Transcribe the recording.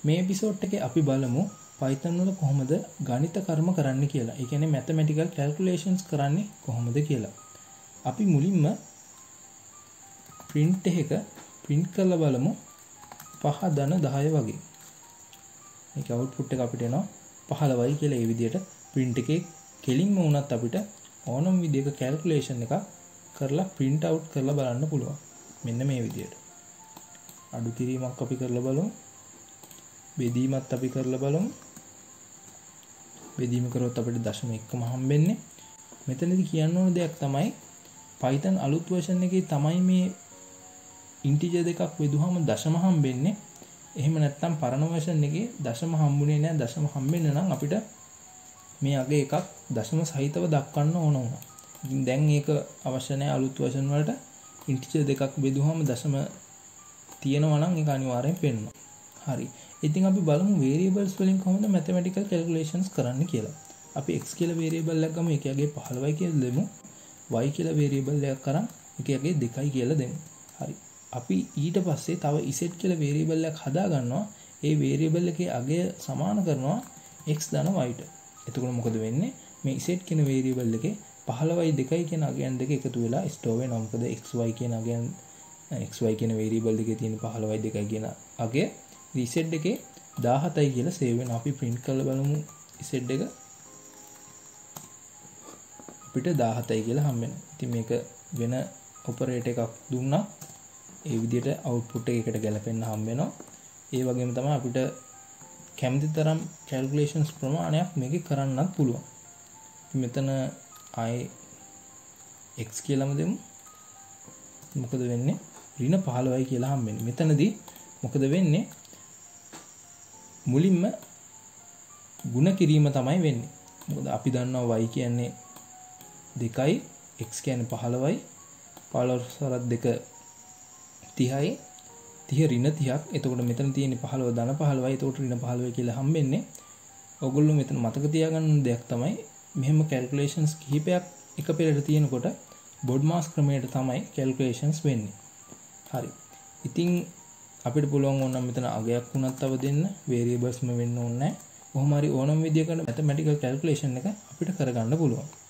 මේ එපිසෝඩ් එකේ අපි බලමු Python වල කොහොමද ගණිත කර්ම කරන්න කියලා. ඒ කියන්නේ mathematical calculations කරන්නේ කොහොමද කියලා. අපි මුලින්ම print එක print කරලා බලමු 5 ධන 10 වගේ. මේක output එක අපිට එනවා 15යි කියලා. ඒ විදිහට print එකේ කෙලින්ම වුණත් අපිට ඕනම විදිහක calculation එකක් කරලා print out කරලා බලන්න පුළුවන්. මෙන්න මේ විදිහට. අඩු කිරීමක් අපි කරලා බලමු. බෙදීමත් අපි කරලා බලමු. බෙදීම කරොත් අපිට 0.1ම හම්බෙන්නේ. මෙතනදී කියන්න ඕන දෙයක් තමයි Python අලුත් version එකේ තමයි මේ integer දෙකක් බෙදුවම දශම හම්බෙන්නේ. එහෙම නැත්නම් පරණ version එකේ දශම හම්බුනේ නැහැ. දශම හම්බෙන්න නම් අපිට මේ අගේ එකක් දශම සහිතව දක්වන්න ඕන වුණා. ඉතින් දැන් ඒක අවශ්‍ය නැහැ අලුත් version වලට. integer දෙකක් බෙදුවම දශම තියෙනවා නම් ඒක අනිවාර්යෙන් පෙන්වනවා. හරි. ඉතින් අපි බලමු variables වලින් කොහොමද mathematical calculations කරන්න කියලා. අපි x කියලා variable එකක් ගමු. ඒකගේ 15යි කියලා දෙමු. y කියලා variable එකක් කරන් ඒකගේ 2යි කියලා දෙමු. හරි. අපි ඊට පස්සේ තව z කියලා variable එකක් හදා ගන්නවා. ඒ variable එකේ අගය සමාන කරනවා x ධන y ට. එතකොට මොකද වෙන්නේ? මේ z කියන variable එකේ 15යි 2යි කියන අගයන් දෙක එකතු වෙලා store වෙනවා. මොකද xy කියන අගයන් xy කියන variable එකේ තියෙන 15යි 2යි කියන අගය z එකේ 17යි කියලා save වෙනවා. අපි print කරලා බලමු z එක අපිට 17යි කියලා හම්බ වෙනවා. ඉතින් මේක වෙන operator එකක් දුන්නා ඒ විදිහට output එකකට ගැලපෙන්න හම්බ වෙනවා. ඒ වගේම තමයි අපිට කැමති තරම් calculations ප්‍රමාණයක් මේකේ කරන්නත් පුළුවන්. ඉතින් මෙතන ආයේ x කියලාම දෙමු. මොකද වෙන්නේ? ඍණ 15යි කියලා හම්බ වෙන්නේ. මෙතනදී මොකද වෙන්නේ? මුලින්ම ಗುಣ කිරීම තමයි වෙන්නේ. මොකද අපි දන්නවා y කියන්නේ 2යි, x කියන්නේ 15යි, 15 වරක් 2 30යි, 30 ඍණ 30ක්. එතකොට මෙතන තියෙන්නේ 15 ධන 15යි. එතකොට ඍණ 15යි කියලා හම්බෙන්නේ. ඔයගොල්ලෝ මෙතන මතක තියාගන්න දෙයක් තමයි මෙහෙම calculations කිහිපයක් එක පෙරට තියෙනකොට BODMAS ක්‍රමයට තමයි calculations වෙන්නේ. හරි. ඉතින් අපිට පුළුවන් ඕනම් මෙතන අගයක් වුණත් තව දෙන්න variablesම වෙන්න ඕනේ නැහැ. කොහොම හරි ඕනම විදියකට mathematical calculation එක අපිට කරගන්න පුළුවන්.